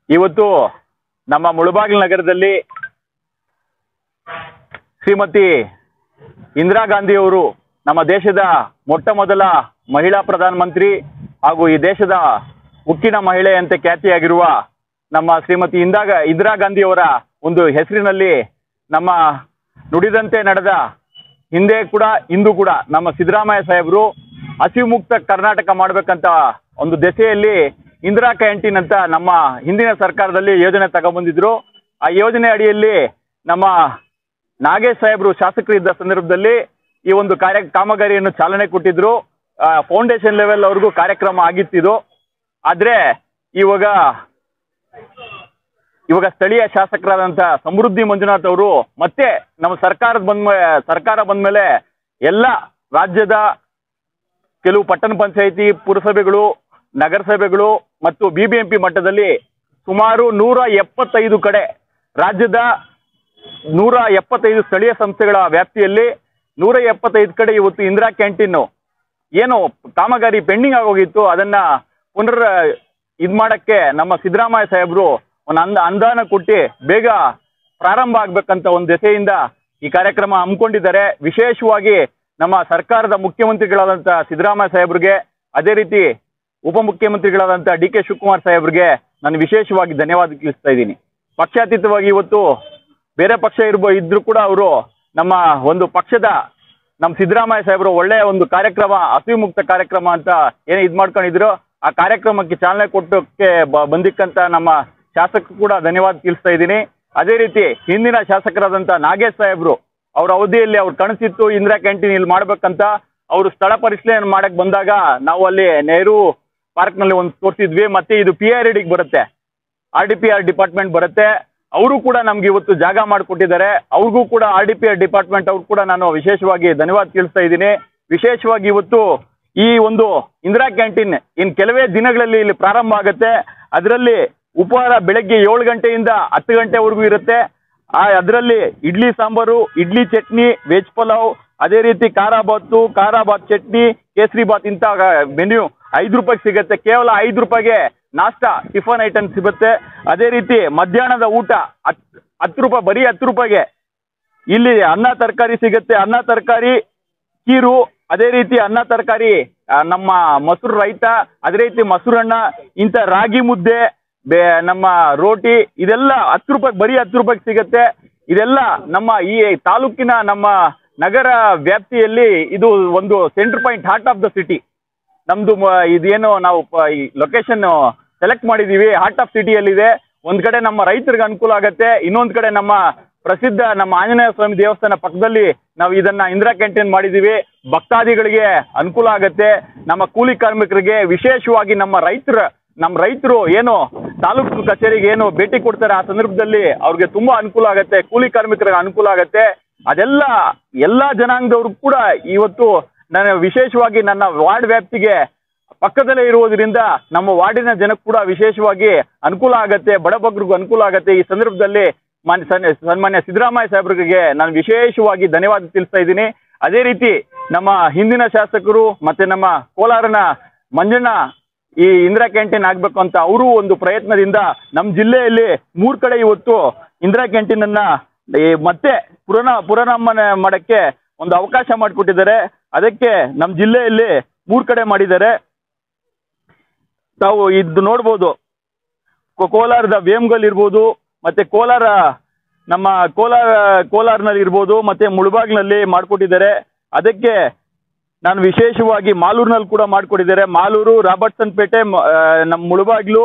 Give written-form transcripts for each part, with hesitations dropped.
ಇವತ್ತು ನಮ್ಮ ಮುಳಬಾಗಿಲು ನಗರದಲ್ಲಿ ಶ್ರೀಮತಿ ಇಂದಿರಾ ಗಾಂಧಿ ಅವರು ನಮ್ಮ ದೇಶದ ಮೊಟ್ಟ ಮೊದಲ ಮಹಿಳಾ ಪ್ರಧಾನಮಂತ್ರಿ ಹಾಗೂ ಈ ದೇಶದ ಉಕ್ಕಿನ ಮಹಿಳೆ ಅಂತ ಖ್ಯಾತಿಯಾಗಿರುವ ನಮ್ಮ ಶ್ರೀಮತಿ ಇಂದಿರಾ ಗಾಂಧಿ ಅವರ ಒಂದು ಹೆಸರಿನಲ್ಲಿ ನಮ್ಮ ನುಡಿದಂತೆ ನಡೆದ ಹಿಂದೆ ಕೂಡ ಇಂದು ಕೂಡ ನಮ್ಮ ಸಿದ್ದರಾಮಯ್ಯ ಸಾಹೇಬರು ಹಸಿವು ಮುಕ್ತ ಕರ್ನಾಟಕ ಮಾಡಬೇಕಂತ ಒಂದು ದೆಸೆಯಲ್ಲಿ ಇಂದಿರಾ ಕ್ಯಾಂಟೀನ್ ಅಂತ ನಮ್ಮ ಹಿಂದಿನ ಸರ್ಕಾರದಲ್ಲಿ ಯೋಜನೆ ತಗೊಂಡ್ಬಂದಿದ್ರು. ಆ ಯೋಜನೆ ಅಡಿಯಲ್ಲಿ ನಮ್ಮ ನಾಗೇಶ್ ಸಾಹೇಬರು ಶಾಸಕರಿದ್ದ ಸಂದರ್ಭದಲ್ಲಿ ಈ ಒಂದು ಕಾಮಗಾರಿಯನ್ನು ಚಾಲನೆ ಕೊಟ್ಟಿದ್ರು. ಫೌಂಡೇಶನ್ ಲೆವೆಲ್ ಅವ್ರಿಗೂ ಕಾರ್ಯಕ್ರಮ ಆಗಿತ್ತಿದು. ಆದ್ರೆ ಇವಾಗ ಸ್ಥಳೀಯ ಶಾಸಕರಾದಂಥ ಸಮೃದ್ಧಿ ಮಂಜುನಾಥ್ ಅವರು ಮತ್ತೆ ನಮ್ಮ ಸರ್ಕಾರ ಬಂದ್ಮೇಲೆ ಎಲ್ಲ ರಾಜ್ಯದ ಕೆಲವು ಪಟ್ಟಣ ಪಂಚಾಯಿತಿ, ಪುರಸಭೆಗಳು, ನಗರಸಭೆಗಳು ಮತ್ತು BBMP ಮಟ್ಟದಲ್ಲಿ ಸುಮಾರು 175 ಕಡೆ, ರಾಜ್ಯದ 175 ಸ್ಥಳೀಯ ಸಂಸ್ಥೆಗಳ ವ್ಯಾಪ್ತಿಯಲ್ಲಿ 175 ಕಡೆ ಇವತ್ತು ಇಂದಿರಾ ಕ್ಯಾಂಟೀನ್ ಏನು ಕಾಮಗಾರಿ ಪೆಂಡಿಂಗ್ ಆಗೋಗಿತ್ತು ಅದನ್ನ ಇದು ಮಾಡಕ್ಕೆ ನಮ್ಮ ಸಿದ್ದರಾಮಯ್ಯ ಸಾಹೇಬರು ಒಂದು ಅನುದಾನ ಕೊಟ್ಟು ಬೇಗ ಪ್ರಾರಂಭ ಆಗ್ಬೇಕಂತ ಒಂದು ದೆಸೆಯಿಂದ ಈ ಕಾರ್ಯಕ್ರಮ ಹಮ್ಮಿಕೊಂಡಿದ್ದಾರೆ. ವಿಶೇಷವಾಗಿ ನಮ್ಮ ಸರ್ಕಾರದ ಮುಖ್ಯಮಂತ್ರಿಗಳಾದಂಥ ಸಿದ್ದರಾಮಯ್ಯ ಸಾಹೇಬ್ರಿಗೆ, ಅದೇ ರೀತಿ ಉಪಮುಖ್ಯಮಂತ್ರಿಗಳಾದಂಥ DK ಶಿವಕುಮಾರ್ ಸಾಹೇಬ್ರಿಗೆ ನಾನು ವಿಶೇಷವಾಗಿ ಧನ್ಯವಾದ ತಿಳಿಸ್ತಾ ಇದ್ದೀನಿ. ಪಕ್ಷಾತೀತವಾಗಿ ಇವತ್ತು ಬೇರೆ ಪಕ್ಷ ಇದ್ರೂ ಕೂಡ ಅವರು ನಮ್ಮ ಒಂದು ಪಕ್ಷದ ನಮ್ಮ ಸಿದ್ದರಾಮಯ್ಯ ಸಾಹೇಬರು ಒಳ್ಳೆಯ ಒಂದು ಕಾರ್ಯಕ್ರಮ, ಹಸಿವು ಮುಕ್ತ ಕಾರ್ಯಕ್ರಮ ಅಂತ ಏನು ಇದು ಮಾಡ್ಕೊಂಡಿದ್ರು, ಆ ಕಾರ್ಯಕ್ರಮಕ್ಕೆ ಚಾಲನೆ ಕೊಟ್ಟಕ್ಕೆ ಬಂದಿಕ್ಕಂತ ನಮ್ಮ ಶಾಸಕರು ಕೂಡ ಧನ್ಯವಾದ ತಿಳಿಸ್ತಾ ಇದ್ದೀನಿ. ಅದೇ ರೀತಿ ಹಿಂದಿನ ಶಾಸಕರಾದಂಥ ನಾಗೇಶ್ ಸಾಹೇಬರು ಅವ್ರ ಅವಧಿಯಲ್ಲಿ ಅವ್ರು ಕನಸಿತ್ತು ಇಂದಿರಾ ಕ್ಯಾಂಟೀನ್ ಇಲ್ಲಿ ಮಾಡ್ಬೇಕಂತ. ಅವರು ಸ್ಥಳ ಪರಿಶೀಲನೆ ಮಾಡಕ್ ಬಂದಾಗ ನಾವು ಅಲ್ಲಿ ನೆಹರು ಪಾರ್ಕ್ನಲ್ಲಿ ಒಂದು ತೋರಿಸಿದ್ವಿ. ಮತ್ತೆ ಇದು PIRDಗೆ ಬರುತ್ತೆ, RDPR ಡಿಪಾರ್ಟ್ಮೆಂಟ್ ಬರುತ್ತೆ. ಅವರು ಕೂಡ ನಮ್ಗೆ ಇವತ್ತು ಜಾಗ ಮಾಡಿಕೊಟ್ಟಿದ್ದಾರೆ. ಅವ್ರಿಗೂ ಕೂಡ RDPR ಡಿಪಾರ್ಟ್ಮೆಂಟ್ ಅವ್ರು ಕೂಡ ನಾನು ವಿಶೇಷವಾಗಿ ಧನ್ಯವಾದ ತಿಳಿಸ್ತಾ ಇದ್ದೀನಿ. ವಿಶೇಷವಾಗಿ ಇವತ್ತು ಈ ಒಂದು ಇಂದಿರಾ ಕ್ಯಾಂಟೀನ್ ಇನ್ನು ಕೆಲವೇ ದಿನಗಳಲ್ಲಿ ಇಲ್ಲಿ ಪ್ರಾರಂಭ ಆಗುತ್ತೆ. ಅದರಲ್ಲಿ ಉಪಹಾರ ಬೆಳಗ್ಗೆ 7 ಗಂಟೆಯಿಂದ 10 ಗಂಟೆವರೆಗೂ ಇರುತ್ತೆ. ಅದರಲ್ಲಿ ಇಡ್ಲಿ ಸಾಂಬಾರು, ಇಡ್ಲಿ ಚಟ್ನಿ, ವೆಜ್ ಪಲಾವ್, ಅದೇ ರೀತಿ ಖಾರ ಬಾತ್ ಚಟ್ನಿ, ಕೇಸರಿ ಬಾತ್ ಇಂಥ ಮೆನ್ಯೂ 5 ರೂಪಾಯಿಗೆ ಸಿಗುತ್ತೆ. ಕೇವಲ 5 ರೂಪಾಯಿಗೆ ನಾಷ್ಟಾ ಟಿಫನ್ ಐಟಮ್ ಸಿಗುತ್ತೆ. ಅದೇ ರೀತಿ ಮಧ್ಯಾಹ್ನದ ಊಟ 10 ರೂಪಾಯಿ, ಬರೀ 10 ರೂಪಾಯಿಗೆ ಇಲ್ಲಿ ಅನ್ನ ತರಕಾರಿ ಸಿಗುತ್ತೆ. ಅನ್ನ ತರಕಾರಿ, ಕೀರು, ಅದೇ ರೀತಿ ಅನ್ನ ತರಕಾರಿ, ನಮ್ಮ ಮೊಸರು ರೈತ, ಅದೇ ರೀತಿ ಮೊಸರನ್ನ, ಇಂಥ ರಾಗಿ ಮುದ್ದೆ, ನಮ್ಮ ರೋಟಿ, ಇದೆಲ್ಲ 10 ರೂಪಾಯಿ, ಬರೀ 10 ರೂಪಾಯಿಗೆ ಸಿಗುತ್ತೆ. ಇದೆಲ್ಲ ನಮ್ಮ ಈ ತಾಲೂಕಿನ ನಮ್ಮ ನಗರ ವ್ಯಾಪ್ತಿಯಲ್ಲಿ ಇದು ಒಂದು centre point, heart of the city. ನಮ್ದು ಇದೇನು ನಾವು ಈ ಲೊಕೇಶನ್ ಸೆಲೆಕ್ಟ್ ಮಾಡಿದೀವಿ, ಹಾರ್ಟ್ ಆಫ್ ಸಿಟಿಯಲ್ಲಿದೆ. ಒಂದ್ ಕಡೆ ನಮ್ಮ ರೈತರಿಗೆ ಅನುಕೂಲ ಆಗತ್ತೆ, ಇನ್ನೊಂದ್ ಕಡೆ ನಮ್ಮ ಪ್ರಸಿದ್ಧ ನಮ್ಮ ಆಂಜನೇಯ ಸ್ವಾಮಿ ದೇವಸ್ಥಾನ ಪಕ್ಕದಲ್ಲಿ ನಾವು ಇದನ್ನ ಇಂದಿರಾ ಕ್ಯಾಂಟೀನ್ ಮಾಡಿದೀವಿ. ಭಕ್ತಾದಿಗಳಿಗೆ ಅನುಕೂಲ ಆಗತ್ತೆ, ನಮ್ಮ ಕೂಲಿ ಕಾರ್ಮಿಕರಿಗೆ, ವಿಶೇಷವಾಗಿ ನಮ್ಮ ರೈತರು ಏನು ತಾಲೂಕು ಕಚೇರಿಗೆ ಏನು ಭೇಟಿ ಕೊಡ್ತಾರೆ ಆ ಸಂದರ್ಭದಲ್ಲಿ ಅವ್ರಿಗೆ ತುಂಬಾ ಅನುಕೂಲ ಆಗತ್ತೆ, ಕೂಲಿ ಕಾರ್ಮಿಕರಿಗೆ ಅನುಕೂಲ ಆಗತ್ತೆ. ಅದೆಲ್ಲ ಎಲ್ಲಾ ಜನಾಂಗದವ್ರು ಕೂಡ ಇವತ್ತು ನಾನು ವಿಶೇಷವಾಗಿ ನನ್ನ ವಾರ್ಡ್ ವ್ಯಾಪ್ತಿಗೆ ಪಕ್ಕದಲ್ಲೇ ಇರುವುದರಿಂದ ನಮ್ಮ ವಾರ್ಡಿನ ಜನಕ್ಕೆ ಕೂಡ ವಿಶೇಷವಾಗಿ ಅನುಕೂಲ ಆಗತ್ತೆ, ಬಡಬಗ್ರಿಗೂ ಅನುಕೂಲ ಆಗತ್ತೆ. ಈ ಸಂದರ್ಭದಲ್ಲಿ ಸನ್ಮಾನ್ಯ ಸಿದ್ದರಾಮಯ್ಯ ಸಾಹೇಬ್ರಿಗೆ ನಾನು ವಿಶೇಷವಾಗಿ ಧನ್ಯವಾದ ತಿಳಿಸ್ತಾ ಇದ್ದೀನಿ. ಅದೇ ರೀತಿ ನಮ್ಮ ಹಿಂದಿನ ಶಾಸಕರು ಮತ್ತೆ ನಮ್ಮ ಕೋಲಾರನ ಮಂಜಣ್ಣ ಈ ಇಂದಿರಾ ಕ್ಯಾಂಟೀನ್ ಆಗ್ಬೇಕು ಅಂತ ಅವರು ಒಂದು ಪ್ರಯತ್ನದಿಂದ ನಮ್ಮ ಜಿಲ್ಲೆಯಲ್ಲಿ 3 ಕಡೆ ಇವತ್ತು ಇಂದಿರಾ ಕ್ಯಾಂಟೀನ್ ಅನ್ನ ಮತ್ತೆ ಪುನರಾರಂಭ ಮಾಡಕ್ಕೆ ಒಂದು ಅವಕಾಶ ಮಾಡಿಕೊಟ್ಟಿದ್ದಾರೆ. ಅದಕ್ಕೆ ನಮ್ಮ ಜಿಲ್ಲೆಯಲ್ಲಿ 3 ಕಡೆ ಮಾಡಿದ್ದಾರೆ. ತಾವು ಇದು ನೋಡ್ಬೋದು, ಕೋಲಾರದ ವೇಮ್ಗಲ್ ಇರ್ಬೋದು, ಮತ್ತೆ ನಮ್ಮ ಕೋಲಾರ್ನಲ್ಲಿ ಇರ್ಬೋದು, ಮತ್ತೆ ಮುಳಬಾಗ್ನಲ್ಲಿ ಮಾಡಿಕೊಟ್ಟಿದ್ದಾರೆ. ಅದಕ್ಕೆ ನಾನು ವಿಶೇಷವಾಗಿ ಮಾಲೂರಿನಲ್ಲಿ ಕೂಡ ಮಾಡಿಕೊಟ್ಟಿದ್ದಾರೆ. ಮಾಲೂರು, ರಾಬರ್ಟ್ಸನ್ ಪೇಟೆ, ನಮ್ಮ ಮುಳಬಾಗ್ಲು,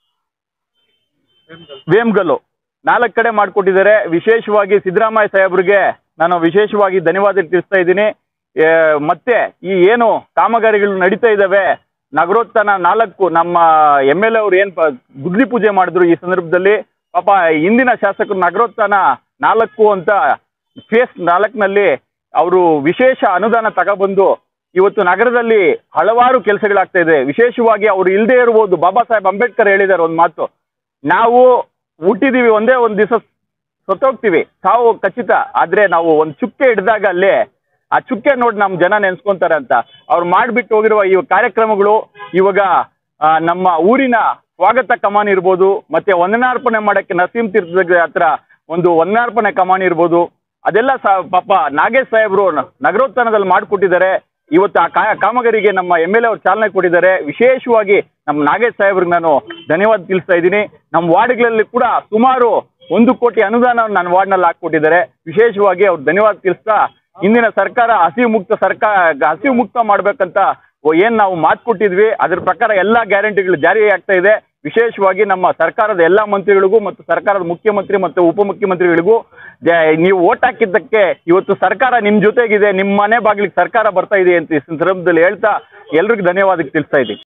ವೇಮ್ಗಲ್ಲು 4 ಕಡೆ ಮಾಡಿಕೊಟ್ಟಿದ್ದಾರೆ. ವಿಶೇಷವಾಗಿ ಸಿದ್ದರಾಮಯ್ಯ ಸಾಹೇಬ್ರಿಗೆ ನಾನು ವಿಶೇಷವಾಗಿ ಧನ್ಯವಾದ ತಿಳಿಸ್ತಾ ಇದ್ದೀನಿ. ಮತ್ತೆ ಈ ಏನು ಕಾಮಗಾರಿಗಳು ನಡೀತಾ ಇದ್ದಾವೆ, ನಗರೋತ್ಥಾನ 4 ನಮ್ಮ MLA ಅವರು ಏನು ಗುದ್ಲಿ ಪೂಜೆ ಮಾಡಿದ್ರು ಈ ಸಂದರ್ಭದಲ್ಲಿ, ಪಾಪ ಹಿಂದಿನ ಶಾಸಕರು ನಗರೋತ್ಥಾನ 4 ಅಂತ ಫೇಸ್ 4ನಲ್ಲಿ ಅವರು ವಿಶೇಷ ಅನುದಾನ ತಗೊಬಂದು ಇವತ್ತು ನಗರದಲ್ಲಿ ಹಲವಾರು ಕೆಲಸಗಳಾಗ್ತಾ ಇದೆ. ವಿಶೇಷವಾಗಿ ಅವರು ಇಲ್ಲದೆ ಇರ್ಬೋದು, ಬಾಬಾ ಸಾಹೇಬ್ ಅಂಬೇಡ್ಕರ್ ಹೇಳಿದ್ದಾರೆ ಒಂದು ಮಾತು, ನಾವು ಹುಟ್ಟಿದೀವಿ ಒಂದೇ ಒಂದು ದಿವಸ ಸತ್ತೋಗ್ತೀವಿ, ಸಾವು ಖಚಿತ, ಆದ್ರೆ ನಾವು ಒಂದು ಚುಕ್ಕೆ ಹಿಡಿದಾಗ ಅಲ್ಲೇ ಆ ಚುಕ್ಕೆ ನೋಡಿ ನಮ್ಮ ಜನ ನೆನ್ಸ್ಕೊಂತಾರೆ ಅಂತ ಅವ್ರು ಮಾಡಿಬಿಟ್ಟು ಹೋಗಿರುವ ಈ ಕಾರ್ಯಕ್ರಮಗಳು ಇವಾಗ ನಮ್ಮ ಊರಿನ ಸ್ವಾಗತ ಕಮಾನ್ ಇರ್ಬೋದು, ಮತ್ತೆ ವಂದನಾರ್ಪಣೆ ಮಾಡಕ್ಕೆ ನರಸಿಂಹ ತೀರ್ಥದ ಹತ್ರ ಒಂದು ವಂದನಾರ್ಪಣೆ ಕಮಾನ್ ಇರ್ಬೋದು, ಅದೆಲ್ಲ ಪಾಪ ನಾಗೇಶ್ ಸಾಹೇಬ್ರು ನಗರೋತ್ಥಾನದಲ್ಲಿ ಮಾಡಿಕೊಟ್ಟಿದ್ದಾರೆ. ಇವತ್ತು ಆ ಕಾಮಗಾರಿಗೆ ನಮ್ಮ MLA ಅವರು ಚಾಲನೆ ಕೊಟ್ಟಿದ್ದಾರೆ. ವಿಶೇಷವಾಗಿ ನಮ್ಮ ನಾಗೇಶ್ ಸಾಹೇಬ್ರಿಗೆ ನಾನು ಧನ್ಯವಾದ ತಿಳಿಸ್ತಾ ಇದ್ದೀನಿ. ನಮ್ಮ ವಾರ್ಡ್ಗಳಲ್ಲಿ ಕೂಡ ಸುಮಾರು 1 ಕೋಟಿ ಅನುದಾನವನ್ನು ನನ್ನ ವಾರ್ಡ್ನಲ್ಲಿ ಹಾಕೊಟ್ಟಿದ್ದಾರೆ. ವಿಶೇಷವಾಗಿ ಅವ್ರು ಧನ್ಯವಾದ ತಿಳಿಸ್ತಾ, ಇಂದಿನ ಸರ್ಕಾರ ಹಸಿವು ಮುಕ್ತ ಮಾಡ್ಬೇಕಂತ ಏನ್ ನಾವು ಮಾತು ಕೊಟ್ಟಿದ್ವಿ ಅದ್ರ ಪ್ರಕಾರ ಎಲ್ಲಾ ಗ್ಯಾರಂಟಿಗಳು ಜಾರಿ ಆಗ್ತಾ ಇದೆ. ವಿಶೇಷವಾಗಿ ನಮ್ಮ ಸರ್ಕಾರದ ಎಲ್ಲಾ ಮಂತ್ರಿಗಳಿಗೂ ಮತ್ತು ಸರ್ಕಾರದ ಮುಖ್ಯಮಂತ್ರಿ ಮತ್ತು ಉಪಮುಖ್ಯಮಂತ್ರಿಗಳಿಗೂ ನೀವು ಓಟ್ ಹಾಕಿದ್ದಕ್ಕೆ ಇವತ್ತು ಸರ್ಕಾರ ನಿಮ್ ಜೊತೆಗಿದೆ, ನಿಮ್ಮ ಮನೆ ಬಾಗಿಲಿಗೆ ಸರ್ಕಾರ ಬರ್ತಾ ಇದೆ ಅಂತ ಈ ಸಂದರ್ಭದಲ್ಲಿ ಹೇಳ್ತಾ ಎಲ್ರಿಗೂ ಧನ್ಯವಾದ ತಿಳಿಸ್ತಾ ಇದ್ದೀನಿ.